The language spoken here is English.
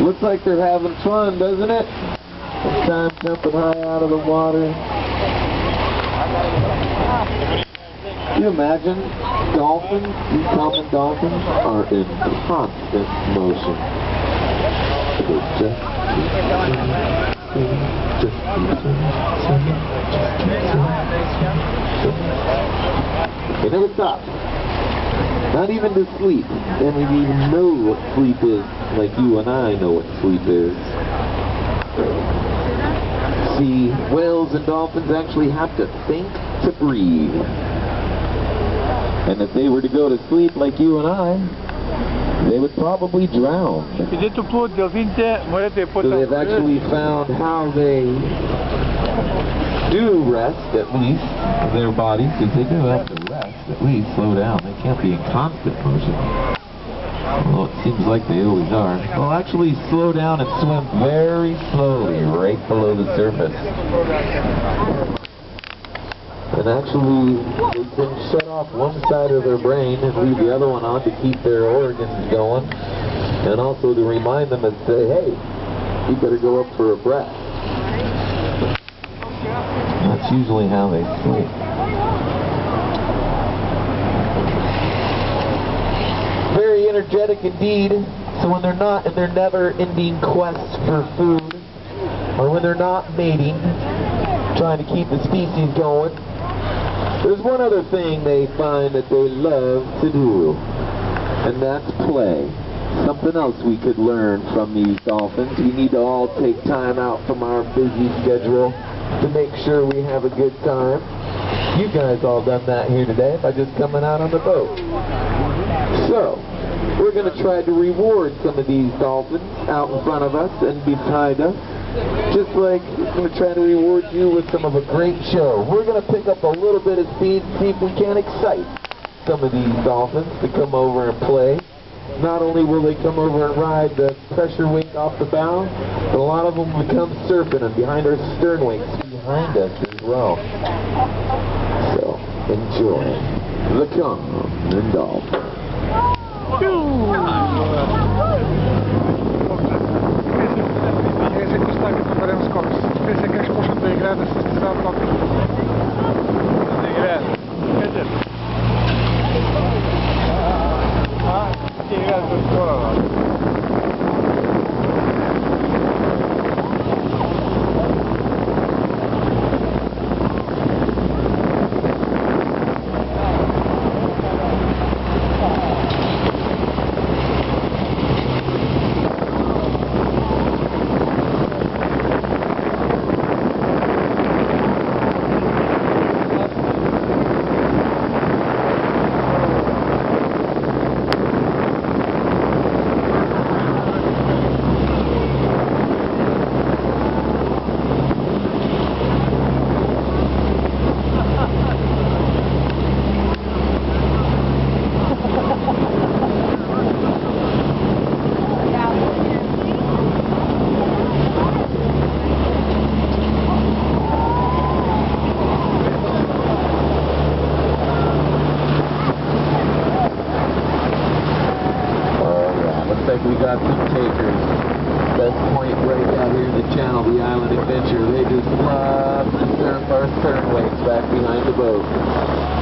Looks like they're having fun, doesn't it? This time jumping high out of the water. Can you imagine? Dolphins, these common dolphins, are in constant motion. They never stop. Not even to sleep. They don't even know what sleep is, like you and I know what sleep is. See, whales and dolphins actually have to think to breathe. And if they were to go to sleep like you and I, they would probably drown. So they've actually found how they do rest, at least, their bodies, because they do have to rest, at least, slow down. They can't be in constant motion. Well, it seems like they always are. They'll actually slow down and swim very slowly, right below the surface. And actually, they can shut off one side of their brain and leave the other one on to keep their organs going. And also to remind them and say, hey, you better go up for a breath. That's usually how they sleep. Very energetic indeed. So when they're not in their never-ending quest for food, or when they're not mating, trying to keep the species going, there's one other thing they find that they love to do, and that's play. Something else we could learn from these dolphins. We need to all take time out from our busy schedule to make sure we have a good time. You guys all done that here today by just coming out on the boat. So, we're going to try to reward some of these dolphins out in front of us and beside us. Just like we're going to try to reward you with some of a great show. We're going to pick up a little bit of speed and see if we can excite some of these dolphins to come over and play. Not only will they come over and ride the pressure wing off the bow, but a lot of them will come surfing and behind our stern wings behind us as well. So, enjoy the common dolphin. We got some takers. Best point right out here in the channel, the Island Adventure. They just love to surf our stern waves back behind the boat.